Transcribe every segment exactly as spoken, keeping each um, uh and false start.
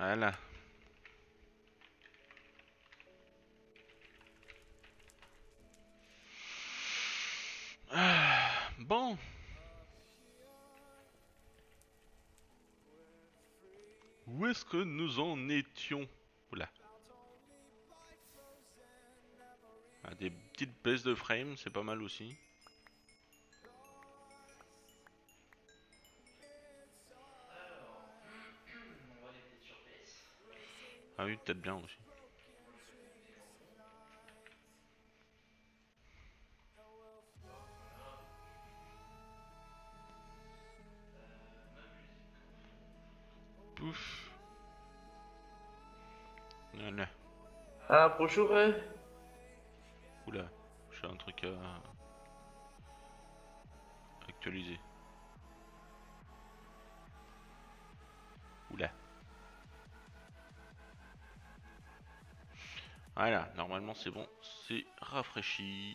Voilà. Ah, bon. Où est-ce que nous en étions? Oula. Ah, des petites baisses de frame, c'est pas mal aussi. Ah oui, peut-être bien aussi. Pouf. Voilà. Ah, bonjour. euh. Oula. J'ai un truc à actualiser. Oula. Voilà, normalement c'est bon, c'est rafraîchi.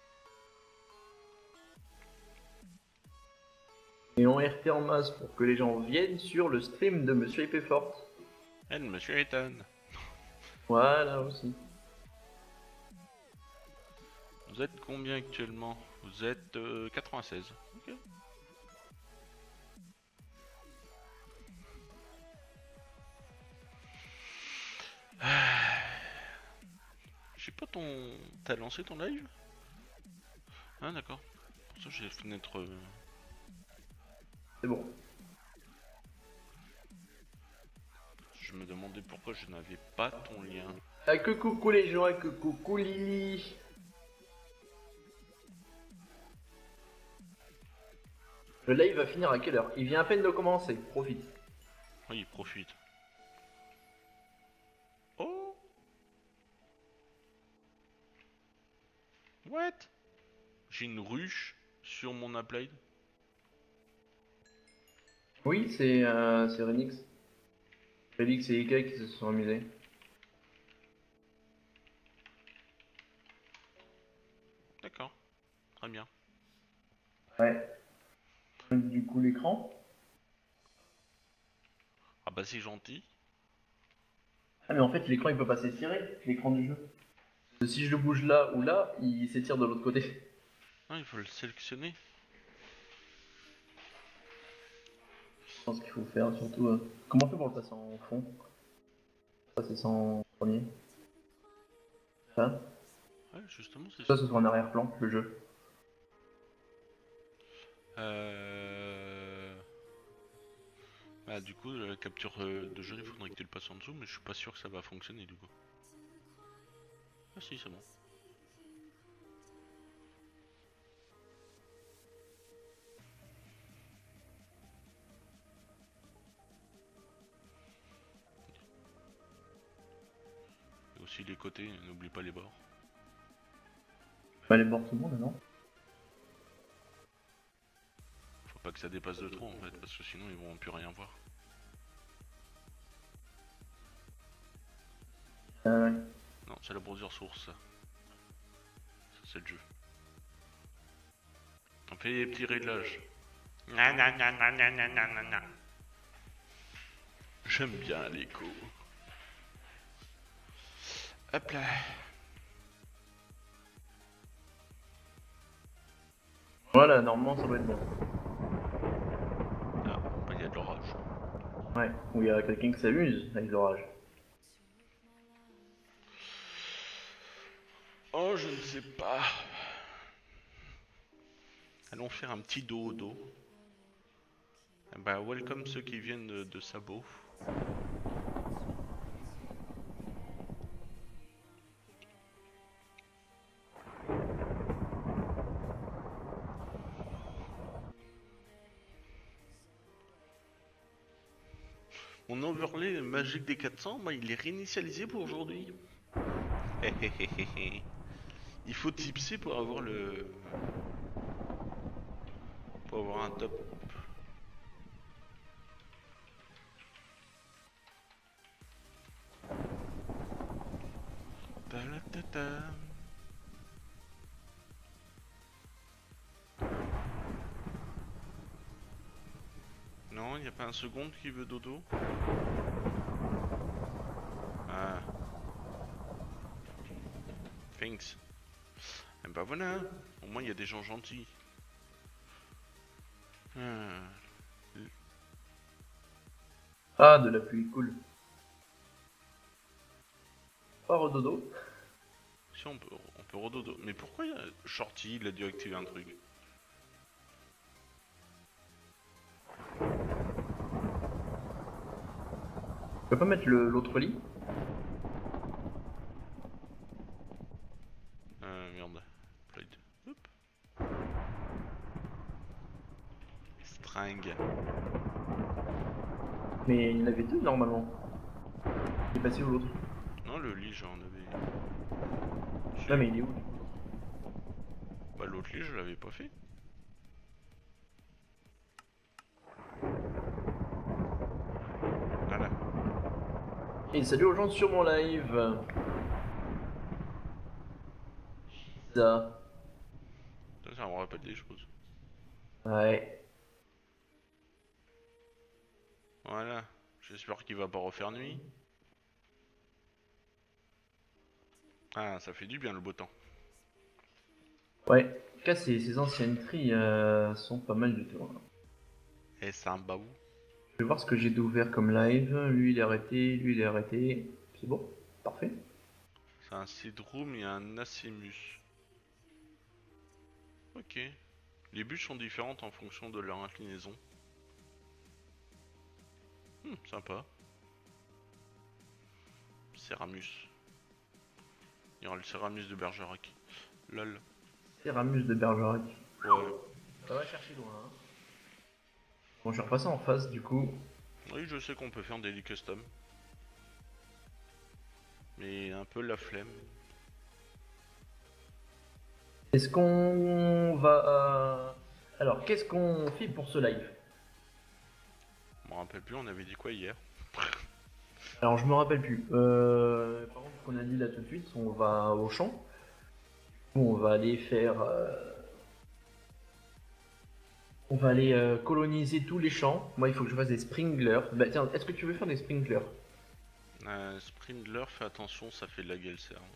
Et en R T en masse pour que les gens viennent sur le stream de Monsieur Epefort. Eh, monsieur Ethan. Voilà aussi. Vous êtes combien actuellement? Vous êtes euh, quatre-vingt-seize. Ok. Je sais pas ton... T'as lancé ton live? Ah d'accord. Pour ça j'ai fenêtre... euh, C'est bon. Je me demandais pourquoi je n'avais pas ton lien. Ah, que coucou les gens, que coucou Lily. Le live va finir à quelle heure? Il vient à peine de commencer, profite. Oui, profite. Oh. What? J'ai une ruche sur mon upload. Oui, c'est euh, c'est Renix. Renix et Ika qui se sont amusés. D'accord. Très bien. Ouais. Du coup, l'écran. Ah bah c'est gentil. Ah, mais en fait, l'écran il peut pas s'étirer, l'écran du jeu. Si je le bouge là ou là, il s'étire de l'autre côté. Ah, il faut le sélectionner. Je pense qu'il faut faire surtout. euh, Comment on fait pour le passer en fond? Ça, c'est sans premier. Ça, Ouais, justement, c'est ça, ça. ce sera en arrière-plan, le jeu. Euh... Bah du coup, la capture euh, de jeu, il faudrait que tu le passes en dessous, mais je suis pas sûr que ça va fonctionner du coup. Ah si, c'est bon. Et aussi les côtés, n'oublie pas les bords. Bah, les bords tout le monde, non? Faut pas que ça dépasse de trop en fait, parce que sinon ils vont plus rien voir. Euh, ouais. Non, c'est la browser source ça. Ça c'est le jeu. On fait des petits réglages. Nananananananana. J'aime bien l'écho. Hop là. Voilà, normalement, ça doit être bon. Ah, bah il y a de l'orage. Ouais, ou il y a quelqu'un qui s'amuse avec l'orage. Oh, je ne sais pas. Allons faire un petit dos au dos. Bah, welcome ceux qui viennent de, de Sabo. Mon overlay magique des quatre cents, bah, il est réinitialisé pour aujourd'hui. Il faut tipser pour avoir le... pour avoir un top. Ta-la-ta-ta. Non, il n'y a pas un second qui veut dodo. Ah. Thanks. Et bah voilà, au moins il y a des gens gentils. Ah. Ah, de la pluie, cool. Pas redodo. Si on peut, on peut redodo. Mais pourquoi il y a Shorty, il a dû activer un truc? Tu peux pas mettre le- l'autre lit? Euh, merde. Plate. Hop. String. Mais il y en avait deux normalement. Il est passé où l'autre? Non, le lit, j'en avais. Si. Non mais il est où? Bah, l'autre lit, je l'avais pas fait. Voilà. Et salut aux gens sur mon live. Ça. Ça, ça me rappelle des choses. Ouais. Voilà. J'espère qu'il va pas refaire nuit. Ah, ça fait du bien le beau temps. Ouais. En tout cas, ces, ces anciennes tries euh, sont pas mal du tout. Hein. Et c'est un baou. Je vais voir ce que j'ai d'ouvert comme live. Lui il est arrêté, lui il est arrêté. C'est bon, parfait. C'est un Seedroom et un Asemus. Ok. Les bûches sont différentes en fonction de leur inclinaison. Hmm, sympa. Ceramus. Il y aura le Ceramus de Bergerac. Lol. Ceramus de Bergerac. Ouais. Ça va chercher loin. Hein. Bon, je vais repasser en face du coup. Oui, je sais qu'on peut faire des lits custom. Mais un peu la flemme. Est-ce qu'on va. euh, Alors, qu'est-ce qu'on fait pour ce live? Je me rappelle plus, on avait dit quoi hier? Alors, je me rappelle plus. Euh... Par contre, ce qu'on a dit là tout de suite, on va au champ. On va aller faire. euh, On va aller euh, coloniser tous les champs. Moi, il faut que je fasse des sprinklers. Bah, tiens, est-ce que tu veux faire des sprinklers? euh, Sprindler, fais attention, ça fait de la gueule, cerf.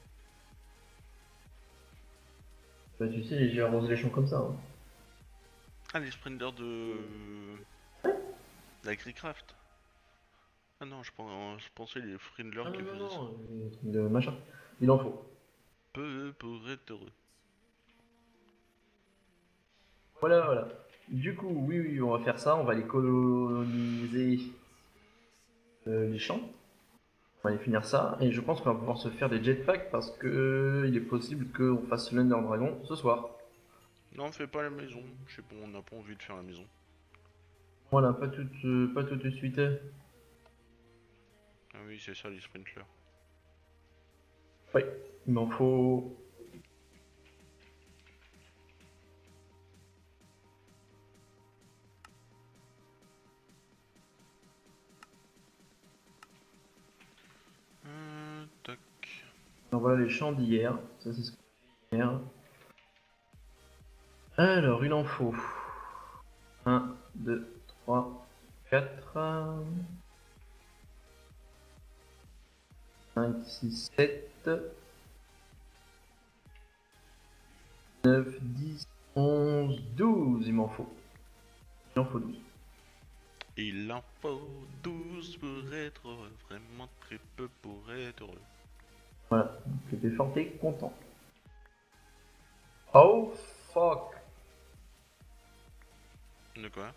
Bah, tu sais, j'ai arrosé les champs comme ça. Hein. Ah, les sprinters de. d'AgriCraft. Ah non, je, pense, je pensais les sprindlers Ah qui non, non, faisaient ça. non, euh, truc de machin. Il en faut. Peu pour être heureux. Voilà, voilà. Du coup, oui, oui, on va faire ça. On va aller coloniser euh, les champs. On va aller finir ça. Et je pense qu'on va pouvoir se faire des jetpacks parce que euh, il est possible qu'on fasse l'Under Dragon ce soir. Non, fais pas la maison. Je sais pas, on n'a pas envie de faire la maison. Voilà, pas tout, euh, pas tout de suite. Ah oui, c'est ça, les sprinklers. Oui, il m'en faut. Euh, tac. Donc voilà les champs d'hier. Ça, c'est ce qu'on a fait hier. Alors, il en faut un, deux, trois, quatre, cinq, six, sept, neuf, dix, onze, douze. Il m'en faut. Il en faut douze. Il en faut douze pour être heureux. Vraiment très peu pour être heureux. Voilà, donc j'étais fort et content. Oh fuck! De quoi?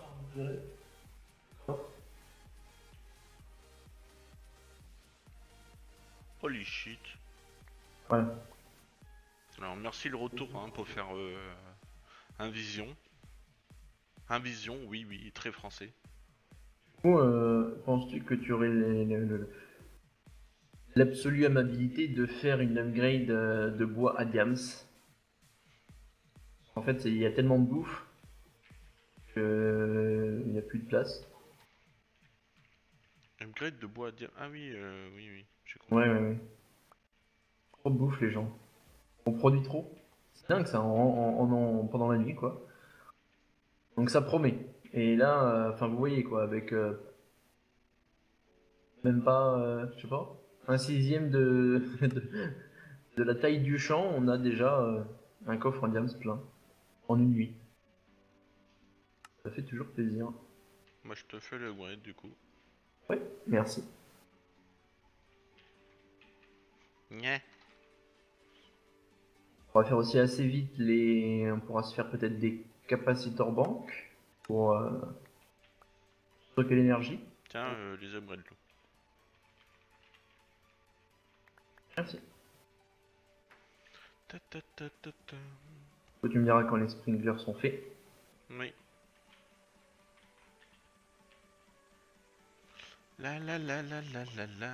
Holy shit. Voilà. Alors merci le retour hein, pour faire euh, un vision. Un vision, oui, oui, très français. Du coup, euh, penses-tu que tu aurais les- le- le- l'absolue amabilité de faire une upgrade euh, de bois à Diams? En fait, c'est- il y a tellement de bouffe qu'il n'y a plus de place. Upgrade de bois à dire. Ah oui, euh, oui, oui, j'ai compris. Ouais, ouais, ouais. Trop de bouffe, les gens. On produit trop. C'est dingue ça, en, en- en- en- pendant la nuit, quoi. Donc ça promet. Et là, euh, enfin, vous voyez, quoi, avec euh, même pas, euh, je sais pas, un sixième de, de, de la taille du champ, on a déjà euh, un coffre en diams plein. En une nuit. Ça fait toujours plaisir. Moi je te fais le upgrade du coup. Ouais, merci. Nyeh. On va faire aussi assez vite les. On pourra se faire peut-être des capacitors banques pour euh, stocker l'énergie. Tiens, euh, les upgrades là. Merci. Ta ta ta ta ta. Tu me diras quand les sprinklers sont faits. Oui. La la la la la la la.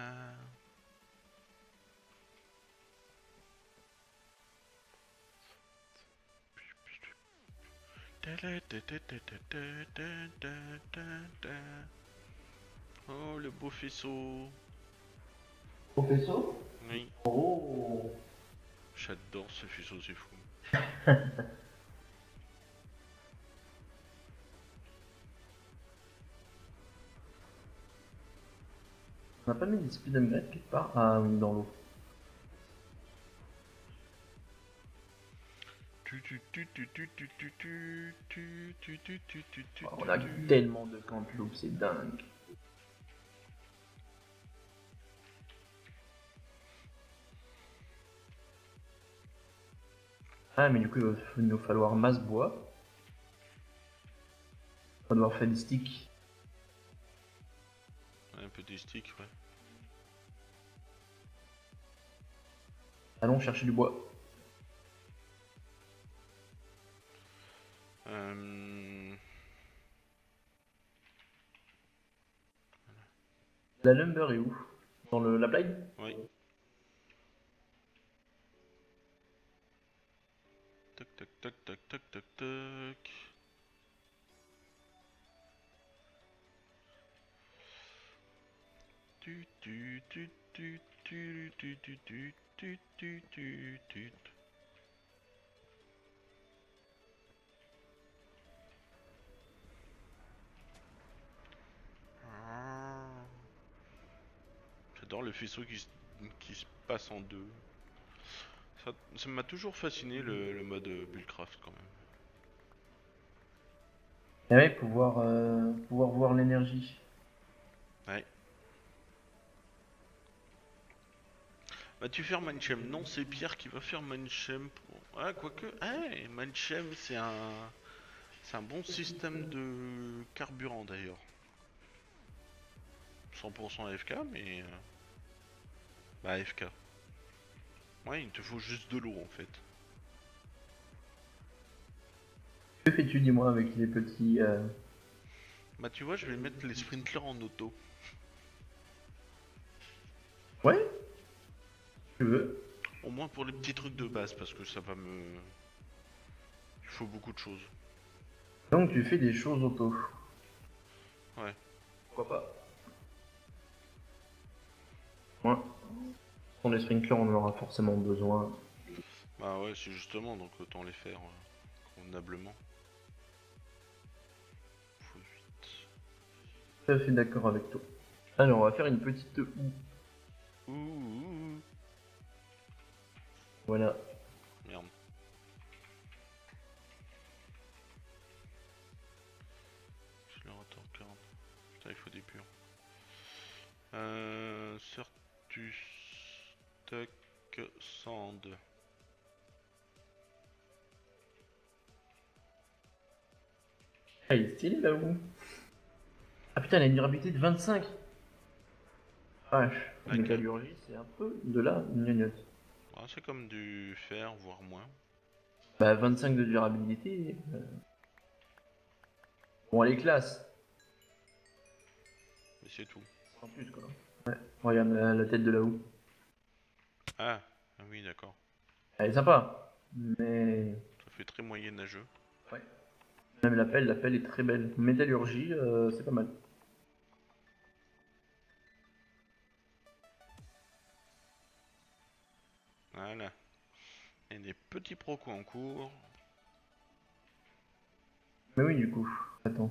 Ta la ta ta ta ta ta ta ta ta ta. Oh le beau faisceau. Professeur. Oui. Oh. J'adore ce faisceau, c'est fou. On n'a pas mis des speed upgrades quelque part? Ah oui, dans l'eau. Tu tu tu tu tu tu tu tu tu tu tu tu tu tu. On a tellement de cantloops, c'est dingue. Ah mais du coup il va nous falloir masse bois. On va devoir faire des sticks. Un peu des sticks, ouais. Allons chercher du bois. Euh... La lumber est où? Dans le, la plague? Oui. Toc toc toc toc toc toc toc. Tu tu tu tu tu tu tu tu tu tu tu tu. J'adore le faisceau qui se, qui se passe en deux. Ça, ça m'a toujours fasciné le, le mode euh, Buildcraft quand même. Et ouais, pouvoir, euh, pouvoir voir l'énergie. Ouais. Bah tu faire Manchem. Non, c'est Pierre qui va faire Manchem pour... Ah, quoique... Ah, Manchem c'est un... C'est un bon système de carburant d'ailleurs. cent pour cent A F K, mais... euh, Bah A F K. Ouais, il te faut juste de l'eau en fait. Que fais-tu, dis-moi, avec les petits... euh, Bah tu vois, je vais mettre les sprinklers en auto. Ouais, tu veux. Au moins pour les petits trucs de base, parce que ça va me... Il faut beaucoup de choses. Donc tu fais des choses auto. Ouais. Pourquoi pas? Ouais. Pour les sprinklers, on en aura forcément besoin. Bah ouais, c'est justement, donc autant les faire euh, convenablement. Faut vite. Tout à fait d'accord avec toi. Alors, on va faire une petite houe. Ouh, ouh, ouh. Voilà. Merde. Je le retends quarante. Putain, il faut des purs. Euh... Certus... Stock... Sand. Ah, il est stylé la houe. Ah putain, elle a une durabilité de vingt-cinq. Vache, Laquelle? métallurgie, c'est un peu de la gnognotte. Ah, c'est comme du fer, voire moins. Bah, vingt-cinq de durabilité. euh, Bon, elle est classe. Mais c'est tout. En plus, quoi. Ouais, regarde la, la tête de la houe. Ah, ah oui, d'accord. Elle est sympa. Mais. Ça fait très moyenâgeux. Ouais. Même la pelle, la pelle est très belle. Métallurgie, euh, c'est pas mal. Voilà. Il y a des petits procos en cours. Mais oui, du coup. Attends.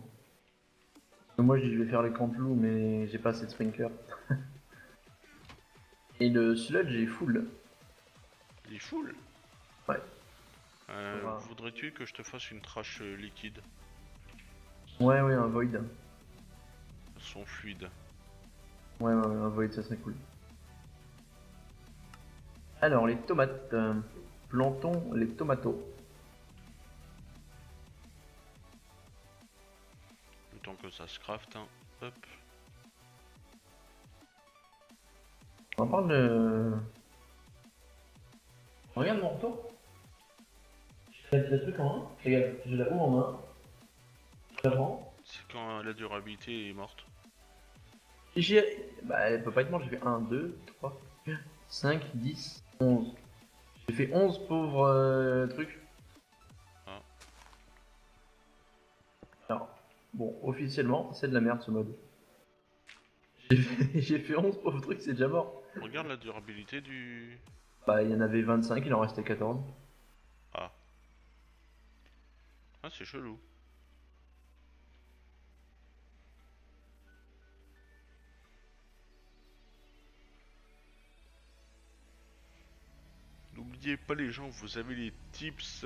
Moi, je dis je vais faire les canteloups, mais j'ai pas assez de sprinkler. Et le sludge est full. Il est full. Ouais. Euh, Voilà. Voudrais-tu que je te fasse une trash euh, liquide? Ouais, ouais, un void. Son fluide. Ouais, ouais, ouais, un void, ça serait cool. Alors, les tomates. euh, Plantons les tomatos. Le temps que ça se craft, hein. Hop. On parle de... Regarde mon retour. J'ai le truc en main. Regarde, je la ouvre en main. Je la prends. C'est quand la durabilité est morte. Et j'ai... Bah, elle peut pas être morte. J'ai fait un, deux, trois, cinq, dix, onze. J'ai fait onze pauvres euh, trucs. Ah. Alors, bon, officiellement, c'est de la merde ce mode. J'ai fait, j'ai fait onze pauvres trucs, c'est déjà mort. Regarde la durabilité du... Bah, il y en avait vingt-cinq, il en restait quatorze. Ah. Ah, c'est chelou. N'oubliez pas les gens, vous avez les tips.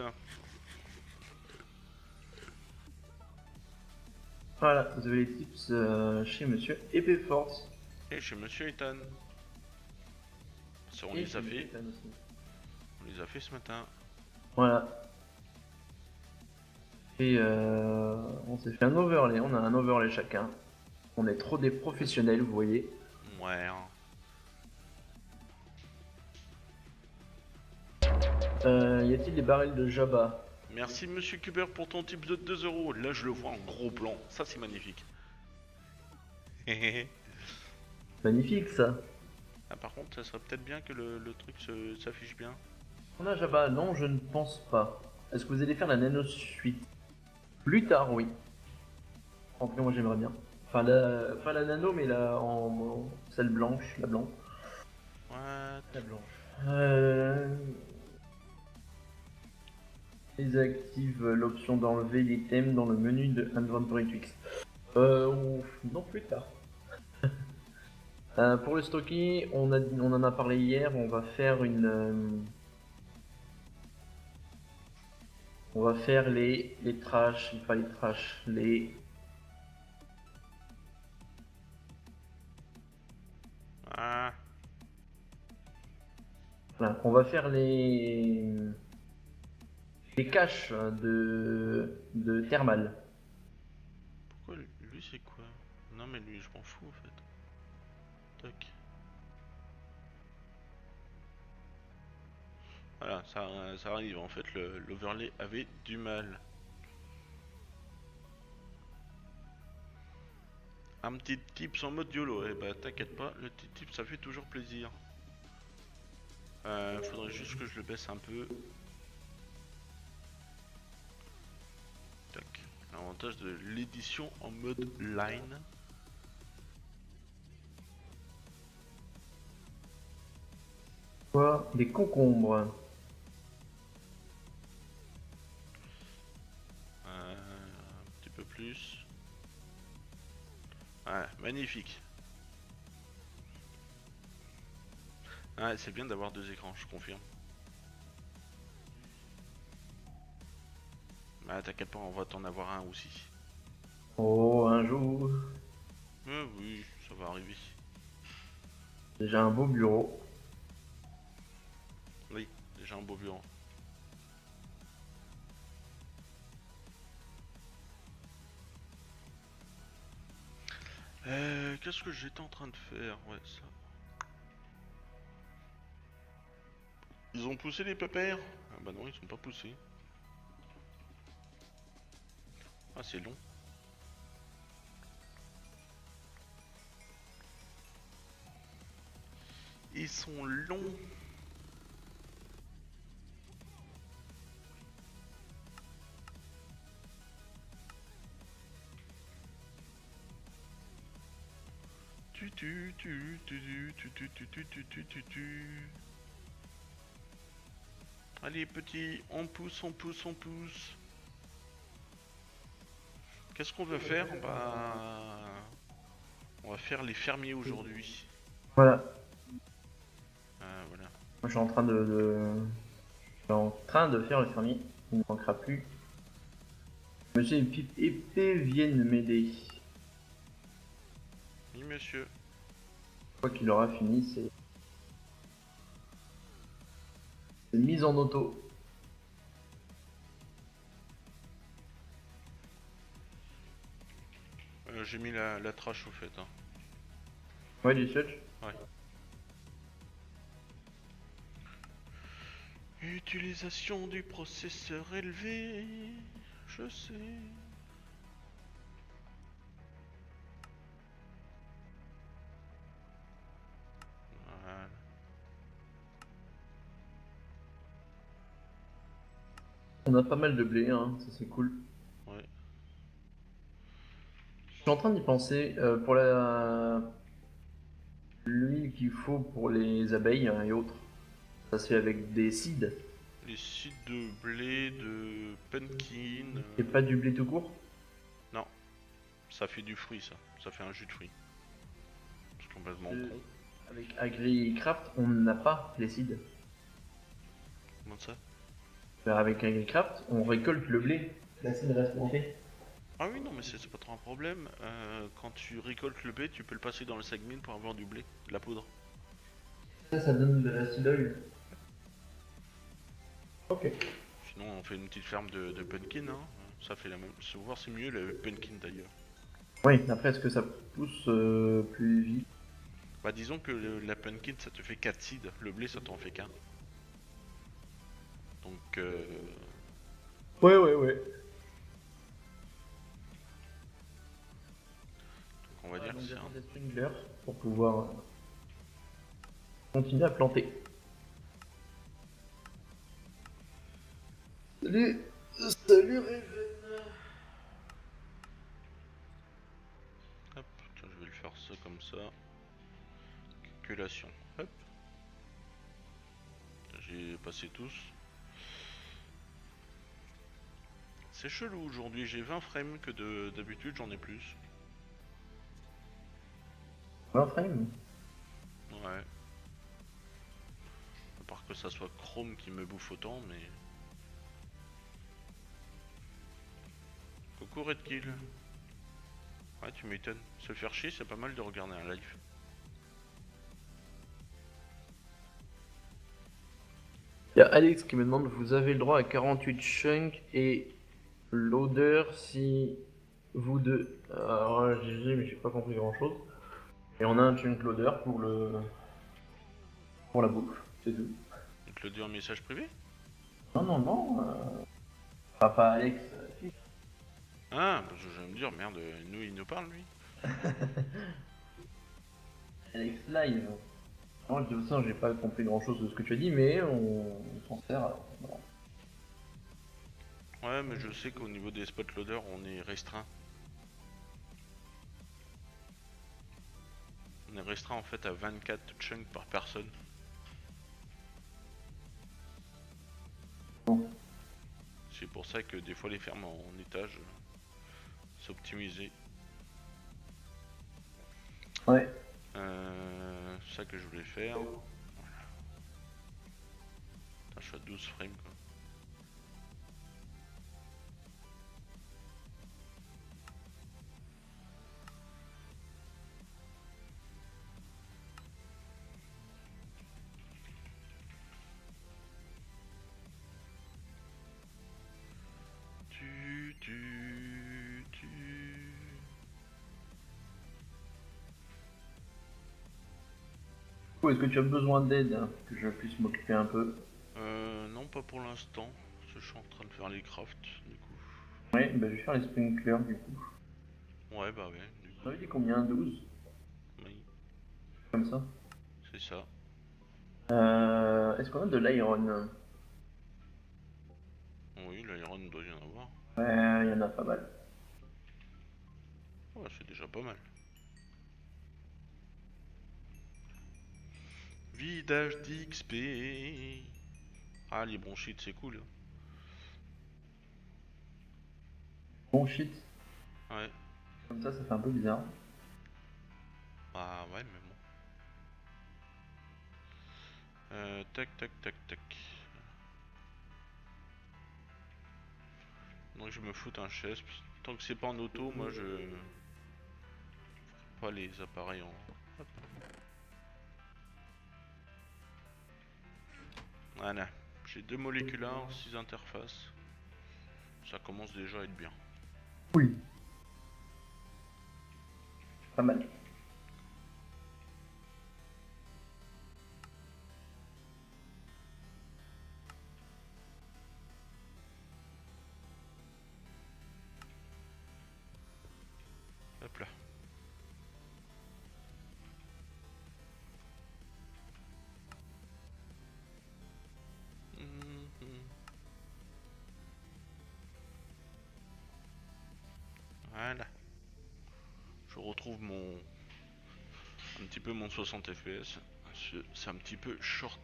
Voilà, vous avez les tips euh, chez Monsieur Épée Force. Et chez Monsieur Ethan. Ça, on Et les chez a Monsieur fait. Ethan aussi. On les a fait ce matin. Voilà. Et euh, on s'est fait un overlay, on a un overlay chacun. On est trop des professionnels, vous voyez. Ouais. Hein. Euh, y a-t-il des barils de Jabba? Merci Monsieur Cuber pour ton tip de deux euros. Là, je le vois en gros plan. Ça, c'est magnifique. Magnifique ça. Ah, par contre, ça serait peut-être bien que le, le truc se- s'affiche bien. On a Jabba? Non, je ne pense pas. Est-ce que vous allez faire la nano suite? Plus tard, oui. En tout cas, moi j'aimerais bien. Enfin, la... pas la nano, mais la en, en- celle blanche, la blanche. What? La blanche. Euh... Désactive l'option d'enlever l'item dans le menu de Inventory Tweaks. Euh, ouf, non, plus tard. Euh, pour le stocker, on, a, on en a parlé hier, on va faire une... euh, on va faire les, les trash, pas les trash, les... Ah. Voilà, on va faire les... les caches de, de thermal. Pourquoi lui, lui, c'est quoi? Non, mais lui, je m'en fous en fait. Tac. Voilà, ça, ça arrive. En fait, le- l'overlay avait du mal. Un petit tips en mode YOLO. Eh bah, t'inquiète pas, le petit tip, ça fait toujours plaisir. Euh, faudrait juste que je le baisse un peu. Tac. L'avantage de l'édition en mode line. Quoi? Des concombres. Euh, un petit peu plus. Ouais, magnifique. Ouais, c'est bien d'avoir deux écrans, je confirme. Bah, t'inquiète pas, on va t'en avoir un aussi. Oh, un jour. Euh, oui, ça va arriver. Déjà un beau bureau. Oui, déjà un beau bureau. Euh, qu'est-ce que j'étais en train de faire? Ouais, ça. Ils ont poussé les pépères? Ah bah non, ils sont pas poussés. Ah, c'est long. Ils sont longs. Tu tu tu tu tu tu tu tu tu tu tu tu. Allez petit, on pousse, on pousse, on pousse. Qu'est-ce qu'on veut faire? Bah, on va faire les fermiers aujourd'hui. Voilà. Moi, je suis en train de, de- je suis en train de faire le fermier. Il ne manquera plus. Monsieur Épée Épée vienne m'aider. Oui, monsieur. Une fois qu'il aura fini, c'est c'est mise en auto. Euh, J'ai mis la, la trash au fait. Hein. Ouais, du switch. Ouais. Utilisation du processeur élevé. Je sais. Voilà. On a pas mal de blé, hein, ça c'est cool. Ouais. Je suis en train d'y penser euh, pour la l'huile qu'il faut pour les abeilles hein, et autres. Ça se fait avec des seeds Les sites de blé, de pumpkin. et euh, pas du blé tout court. Non, ça fait du fruit ça. Ça fait un jus de fruit. C'est complètement Euh, con. Avec AgriCraft, on n'a pas les seeds. Comment ça? Alors, avec AgriCraft, on récolte le blé. La seed reste montée. Ah oui, non, mais c'est c'est pas trop un problème. Euh, quand tu récoltes le blé, tu peux le passer dans le sac mine pour avoir du blé, de la poudre. Ça, ça donne de la seed oil. Ok. Sinon, on fait une petite ferme de, de pumpkin, hein. Ça fait la même. Se voir, c'est mieux le pumpkin d'ailleurs. Oui, après, est-ce que ça pousse euh, plus vite? Bah, disons que le- la pumpkin ça te fait quatre seeds, le blé ça t'en fait qu'un. Donc, euh, Ouais, ouais, ouais. donc on va Ah, dire que donc c'est j'attends un. des sprinklers pour pouvoir euh, continuer à planter. Salut, salut Raven. Hop, tiens, je vais le faire ça comme ça. Calculation. Hop, j'ai passé tous. C'est chelou aujourd'hui, j'ai vingt frames que de- d'habitude j'en ai plus. Un frame. Ouais. À part que ça soit Chrome qui me bouffe autant, mais. Coucou Redkill. Ouais, tu m'étonnes. Se faire chier, c'est pas mal de regarder un live. Il y a Alex qui me demande vous avez le droit à quarante-huit chunks et l'odeur si vous deux. Alors j'ai dit mais j'ai pas compris grand chose. Et on a un chunk loader pour le pour la bouffe, c'est tout. On te le dit en message privé? Non non non. Euh... Papa Alex. euh, si. Ah, parce que je vais me dire, merde, nous il nous parle lui. Alex live. Moi de toute façon j'ai pas compris grand chose de ce que tu as dit mais on, on s'en sert. euh, voilà. Ouais, mais je sais qu'au niveau des spot loaders, on est restreint. On est restreint en fait à vingt-quatre chunks par personne. Bon. C'est pour ça que des fois les fermes en étage euh, s'optimiser. Ouais. Euh, ça que je voulais faire. Voilà. Putain, je suis à douze frames quoi. Tu, tu, tu. Du coup, est-ce que tu as besoin d'aide hein, que je puisse m'occuper un peu? Euh, non, pas pour l'instant. Parce que je suis en train de faire les crafts du coup. Oui, bah, je vais faire les sprinklers du coup. Ouais, bah ouais, du On avait coup. dit combien? douze? Oui, Comme ça. c'est ça. Euh, est-ce qu'on a de l'iron? Oui, l'iron doit y en avoir. Ouais, il y en a pas mal. Ouais, c'est déjà pas mal. Vidage d'X P. Ah, les bronchites, c'est cool. Bon shit. Ouais. Comme ça, ça fait un peu bizarre. Bah ouais, mais bon. Euh, tac, tac, tac, tac. Donc je me fous un chest. Tant que c'est pas en auto, moi je... Pas les appareils en... Hop. Voilà. J'ai deux moléculaires, six interfaces. Ça commence déjà à être bien. Oui. Pas mal. Hop là. Mhm. Voilà. Je retrouve mon... Un petit peu mon soixante F P S. C'est un petit peu short.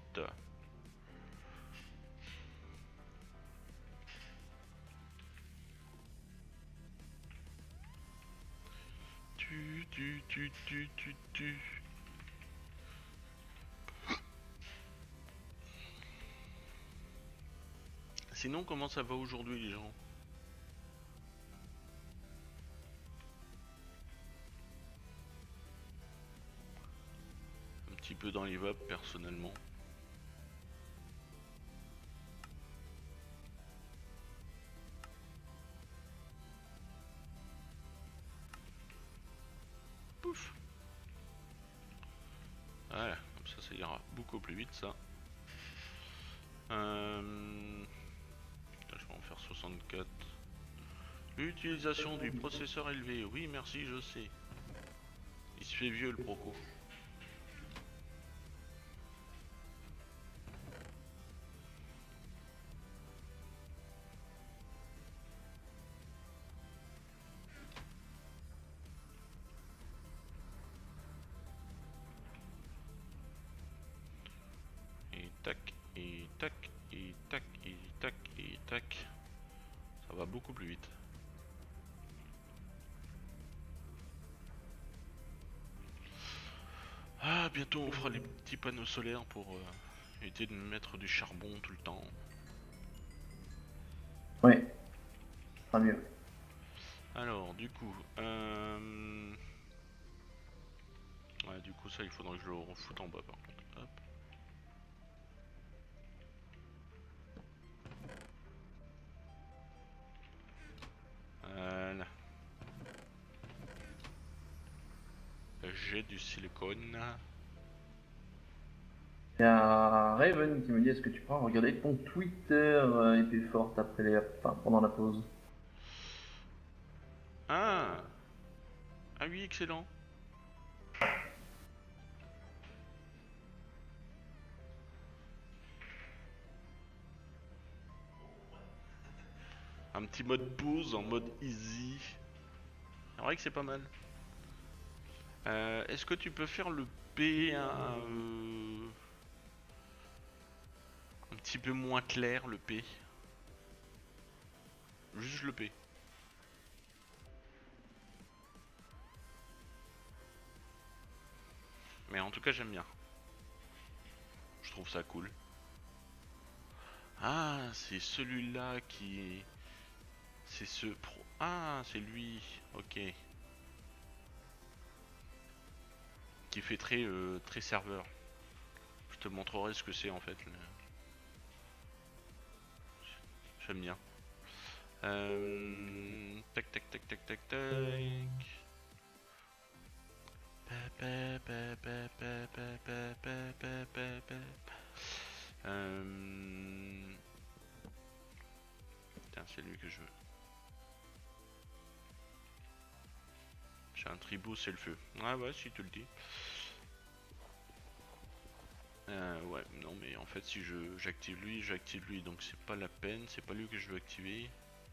Tu, tu, tu, tu, tu, tu. Sinon, comment ça va aujourd'hui, les gens? Un petit peu dans les vapes, personnellement. Pouf. Voilà, comme ça, ça ira beaucoup plus vite, ça. Euh... Putain, je vais en faire soixante-quatre. Utilisation du processeur élevé. Oui, merci, je sais. Il se fait vieux, le Proco. Et tac, et tac, et tac, et tac, et tac. Ça va beaucoup plus vite. Ah, bientôt on fera les petits panneaux solaires pour euh, éviter de mettre du charbon tout le temps. Ouais. Pas mieux. Alors, du coup, euh... ouais, du coup, ça il faudrait que je le refoute en bas par contre. Hop. Voilà. J'ai du silicone. Il y a Raven qui me dit est-ce que tu pourras regarder ton Twitter euh, épée forte après les... enfin, pendant la pause. Ah Ah oui, excellent. Un petit mode pause en mode easy. C'est vrai que c'est pas mal. Euh, Est-ce que tu peux faire le P un, euh, un petit peu moins clair, le P? Juste le P. Mais en tout cas, j'aime bien. Je trouve ça cool. Ah, c'est celui-là qui... C'est ce pro... Ah, c'est lui. Ok. Qui fait très, euh, très serveur. Je te montrerai ce que c'est en fait. Le... J'aime bien. Euh... Tac, tac, tac, tac, tac, tac. Euh... Putain, c'est lui que je veux. J'ai un tribou, c'est le feu. Ah ouais, si tu le dis. Euh, ouais, non mais en fait si je j'active lui, j'active lui, donc c'est pas la peine, c'est pas lui que je veux activer.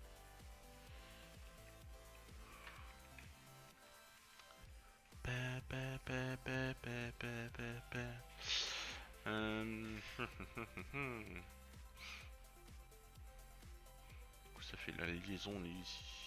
Pa, pa, pa, pa, pa, pa, pa, pa. Euh... Ça fait la liaison ici.